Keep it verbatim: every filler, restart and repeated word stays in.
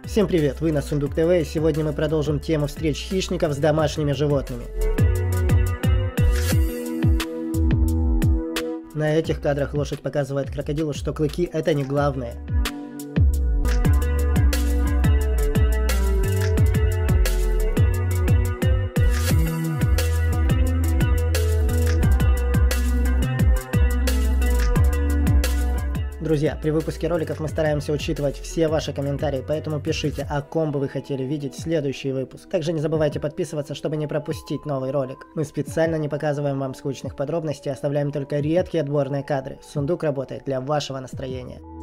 Всем привет, вы на Сундук ТВ, и сегодня мы продолжим тему встреч хищников с домашними животными. На этих кадрах лошадь показывает крокодилу, что клыки — это не главное. Друзья, при выпуске роликов мы стараемся учитывать все ваши комментарии, поэтому пишите, о ком бы вы хотели видеть следующий выпуск. Также не забывайте подписываться, чтобы не пропустить новый ролик. Мы специально не показываем вам скучных подробностей, оставляем только редкие отборные кадры. Сундук работает для вашего настроения.